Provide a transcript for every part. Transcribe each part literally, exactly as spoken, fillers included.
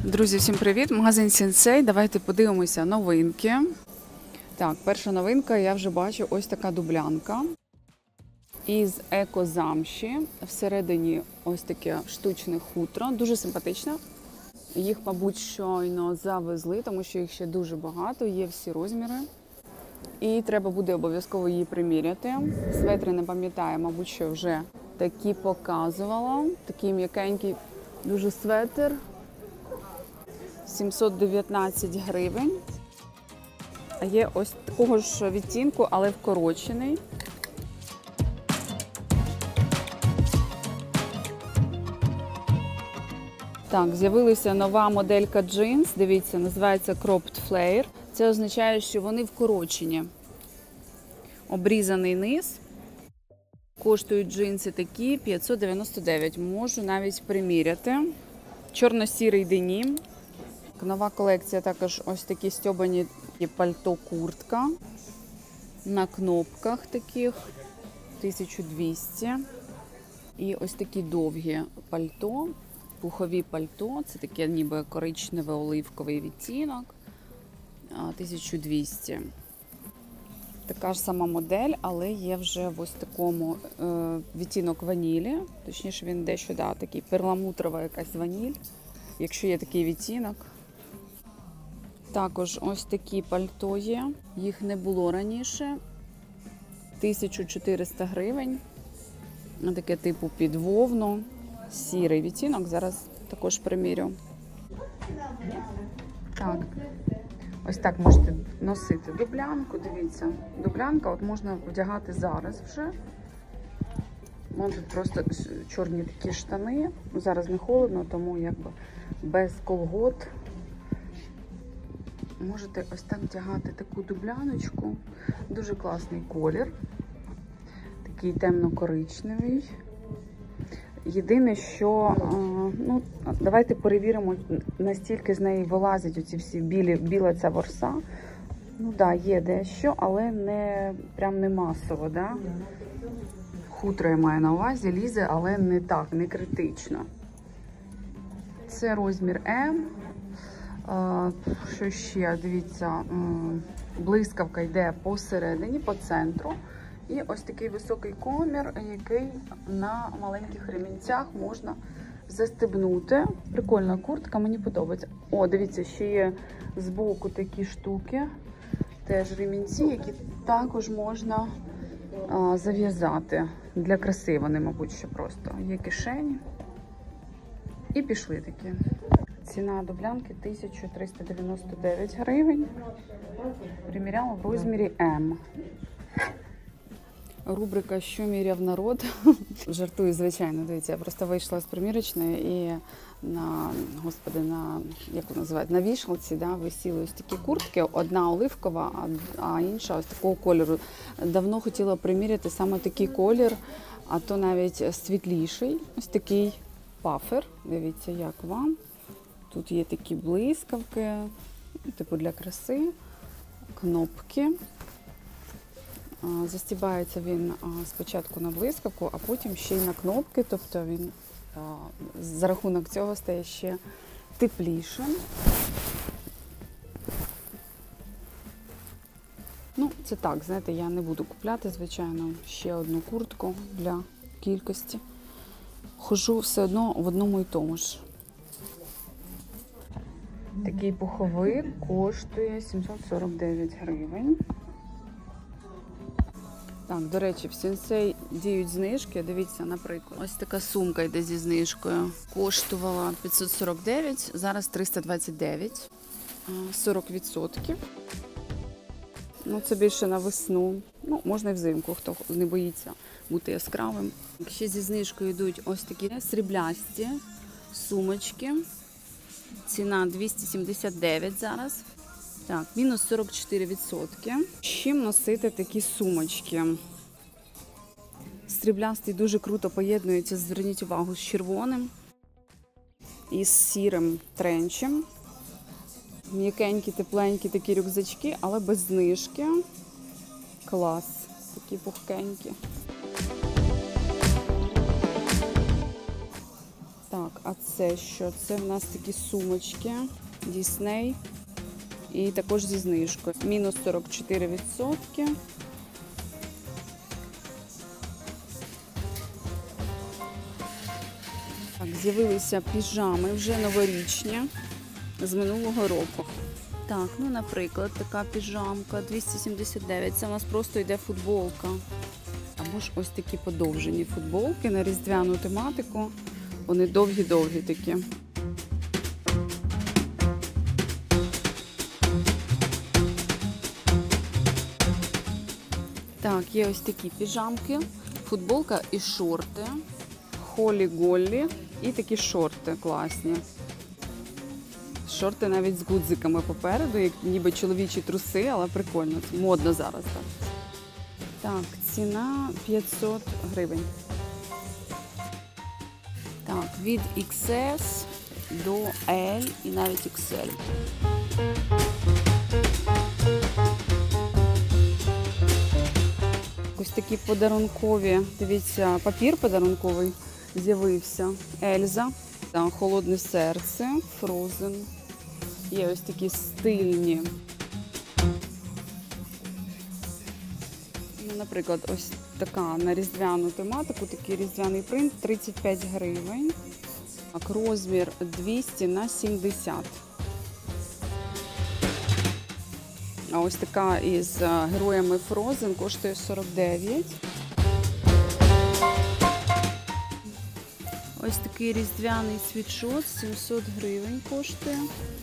Друзі, всім привіт! Магазин Sensei. Давайте подивимося новинки. Так, перша новинка, я вже бачу, ось така дублянка із екозамші. Всередині ось таке штучне хутро, дуже симпатичне. Їх, мабуть, щойно завезли, тому що їх ще дуже багато, є всі розміри. І треба буде обов'язково її приміряти. Светри не пам'ятаю, мабуть, що вже такі показувала. Такий м'якенький дуже светр. сімсот дев'ятнадцять гривень. А є ось такого ж відтінку, але вкорочений. Так, з'явилася нова моделька джинс. Дивіться, називається Cropped Flare. Це означає, що вони вкорочені. Обрізаний низ. Коштують джинси такі п'ятсот дев'яносто дев'ять. Можу навіть приміряти. Чорно-сірий денім. Нова колекція також ось такі стьобані пальто-куртка. На кнопках таких тисяча двісті. І ось такі довгі пальто, пухові пальто. Це таке ніби коричневий оливковий відтінок. тисяча двісті. Така ж сама модель, але є вже в ось такому е, відтінок ванілі. Точніше, він дещо, да, такий перламутрова якась ваніль, якщо є такий відтінок. Також ось такі пальто є. Їх не було раніше. тисяча чотириста гривень. Таке типу під вовну. Сірий відтінок. Зараз також примірю. Так. Ось так можете носити дублянку. Дивіться, дублянка от можна вдягати зараз вже. Вон тут просто чорні такі штани. Зараз не холодно, тому якби без колгот. Можете ось так вдягати таку дубляночку. Дуже класний колір. Такий темно-коричневий. Єдине, що, ну, давайте перевіримо, настільки з неї вилазять оці всі білі, біла ця ворса. Ну да, є дещо, але не, прям не масово, да? Хутро я маю на увазі, лізе, але не так, не критично. Це розмір М. Що ще? Дивіться, блискавка йде посередині, по центру. І ось такий високий комір, який на маленьких ремінцях можна застебнути. Прикольна куртка, мені подобається. О, дивіться, ще є збоку такі штуки. Теж ремінці, які також можна зав'язати. Для краси вони, мабуть, ще просто. Є кишені. І пішли такі. Ціна дублянки тисяча триста дев'яносто дев'ять гривень. Приміряла в розмірі М. Рубрика «Що міряв народ?» Жартую, звичайно, дивіться, я просто вийшла з примірочної і на, господи, на, як називають, на вішалці, да, висіли ось такі куртки, одна оливкова, а інша ось такого кольору. Давно хотіла приміряти саме такий колір, а то навіть світліший, ось такий пафер. Дивіться, як вам. Тут є такі блискавки, типу для краси, кнопки. Застібається він спочатку на блискавку, а потім ще й на кнопки, тобто він за рахунок цього стає ще теплішим. Ну, це так, знаєте, я не буду купляти, звичайно, ще одну куртку для кількості. Хожу все одно в одному і тому ж. Такий пуховик коштує сімсот сорок дев'ять гривень. Так, до речі, в Sensei діють знижки. Дивіться, наприклад, ось така сумка йде зі знижкою. Коштувала п'ятсот сорок дев'ять, зараз триста двадцять дев'ять. сорок відсотків. Ну, це більше на весну. Ну, можна і взимку, хто не боїться бути яскравим. Ще зі знижкою йдуть ось такі сріблясті сумочки. Ціна двісті сімдесят дев'ять зараз. Так, мінус сорок чотири відсотки. Чим носити такі сумочки? Сріблястий дуже круто поєднується, зверніть увагу, з червоним і з сірим тренчем. М'якенькі, тепленькі такі рюкзачки, але без знижки. Клас. Такі пухкенькі. Так, а це що? Це в нас такі сумочки Disney. І також зі знижкою. Мінус сорок чотири відсотки. Так, з'явилися піжами вже новорічні з минулого року. Так, ну, наприклад, така піжамка двісті сімдесят дев'ять. Це у нас просто йде футболка. Або ж ось такі подовжені футболки на різдвяну тематику. Вони довгі-довгі такі. Так, є ось такі піжамки, футболка і шорти, холі-голлі і такі шорти класні. Шорти навіть з гудзиками попереду, як ніби чоловічі труси, але прикольно, модно зараз так. Так, ціна п'ятсот гривень. Так, від ікс ес до L і навіть ікс ель. Ось такі подарункові, дивіться, папір подарунковий з'явився. Ельза, там, Холодне серце, Frozen. Є ось такі стильні. Ну, наприклад, ось така на різдвяну тематику, такий різдвяний принт, тридцять п'ять гривень. Так, розмір двісті на сімдесят. А ось така із героями Frozen коштує сорок дев'ять. Ось такий різдвяний світшот, сімсот гривень коштує.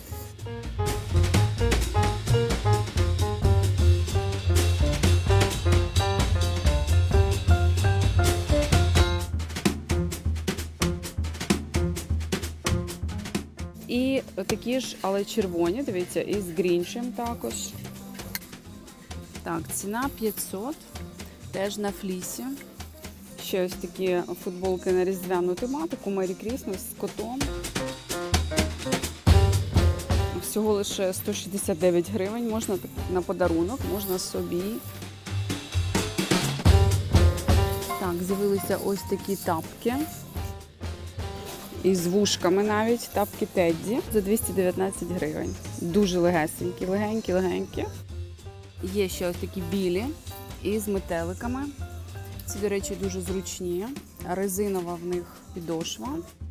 І такі ж, але червоні, дивіться, із гріншем також. Так, ціна п'ятсот, теж на флісі. Ще ось такі футболки на різдвяну тематику, Merry Christmas з котом. Всього лише сто шістдесят дев'ять гривень, можна на подарунок, можна собі. Так, з'явилися ось такі тапки. Із вушками навіть, тапки Тедді за двісті дев'ятнадцять гривень. Дуже легесенькі, легенькі, легенькі. Є ще ось такі білі із метеликами. Ці, до речі, дуже зручні. Резинова в них підошва.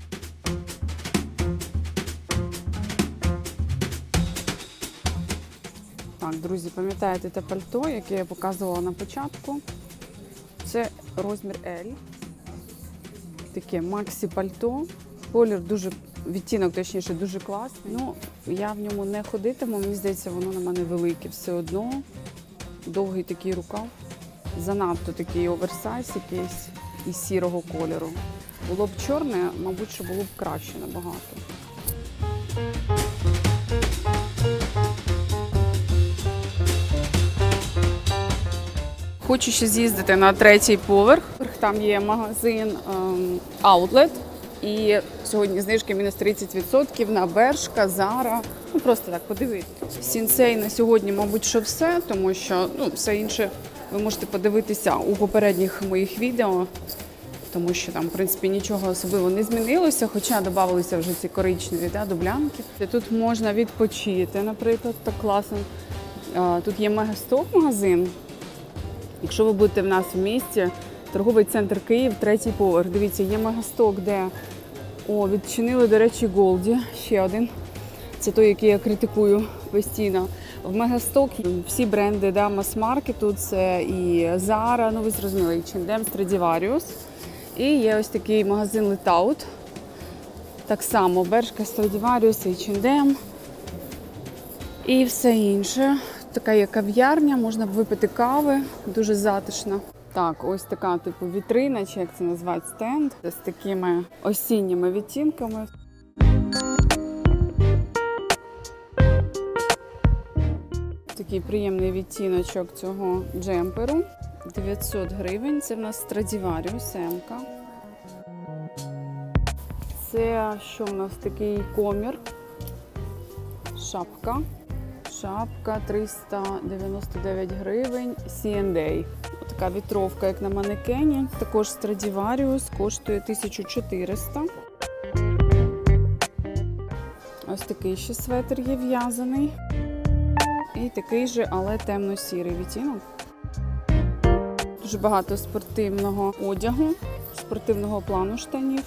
Так, друзі, пам'ятаєте те пальто, яке я показувала на початку? Це розмір L. Таке максі пальто. Колір дуже, відтінок, точніше, дуже класний. Ну, я в ньому не ходитиму, мені здається, воно на мене велике все одно. Довгий такий рукав. Занадто такий оверсайз якийсь із сірого кольору. Було б чорне, мабуть, що було б краще набагато. Хочу ще з'їздити на третій поверх. Там є магазин ем, Outlet. І сьогодні знижки мінус тридцять відсотків на Бершка, Зара. Ну, просто так подивитися. Сінсей на сьогодні, мабуть, що все, тому що ну, все інше ви можете подивитися у попередніх моїх відео, тому що там, в принципі, нічого особливо не змінилося, хоча додавалися вже ці коричневі да, дублянки. Тут можна відпочити, наприклад, так класно. Тут є Мегасток магазин. Якщо ви будете в нас в місті, торговий центр Київ, третій поверх. Дивіться, є Мегасток, де о, відчинили, до речі, Голді, ще один. Це той, який я критикую постійно. В Мегасток всі бренди да, мас-маркету, це і Zara, ну ви зрозуміли, і ейч енд ем, Stradivarius. І є ось такий магазин Lookout. Так само Бершка, Stradivarius, ейч енд ем і все інше. Така є кав'ярня, можна випити кави, дуже затишно. Так, ось така типу вітрина, чи як це називають, стенд, з такими осінніми відтінками. Такий приємний відтіночок цього джемперу. дев'ятсот гривень, це в нас Stradivarius, М-ка. Це що в нас такий комір, шапка. Шапка триста дев'яносто дев'ять гривень, сі енд ей. Така вітровка, як на манекені. Також Stradivarius, коштує тисячу чотириста. Ось такий ще светр є в'язаний. І такий же, але темно-сірий відтінок. Дуже багато спортивного одягу, спортивного плану штанів.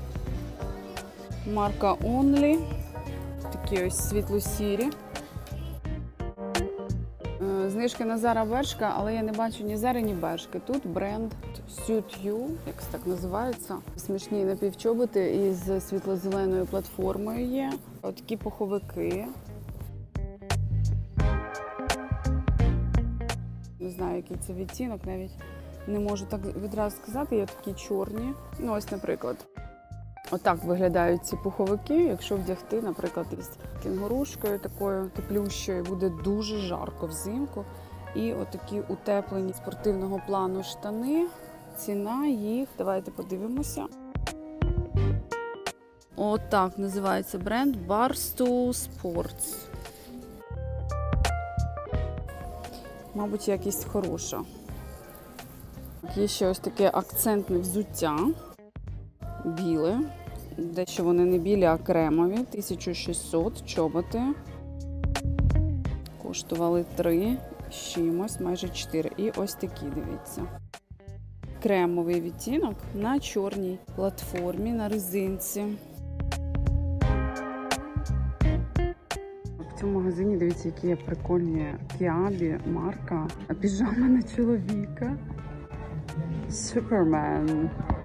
Марка Only. Такі ось світло-сірі. Знижки на Zara Bershka, але я не бачу ні Zara, ні Bershka. Тут бренд Suit You, як так називається. Смішні напівчоботи із світло-зеленою платформою є. Отакі пуховики. Не знаю, який це відтінок, навіть не можу так відразу сказати. Є такі чорні. Ну, ось, наприклад. Отак виглядають ці пуховики, якщо вдягти, наприклад, із кінгурушкою такою теплющою, буде дуже жарко взимку. І отакі утеплені спортивного плану штани. Ціна їх, давайте подивимося. Отак називається бренд Barstool Sports. Мабуть, якість хороша. Є ще ось таке акцентне взуття. Біле. Дещо вони не білі, а кремові. тисяча шістсот чоботи. Коштували три з чимось, майже чотири. І ось такі, дивіться. Кремовий відтінок на чорній платформі, на резинці. В цьому магазині, дивіться, які є прикольні Kiabi марка. Піжама на чоловіка. Супермен.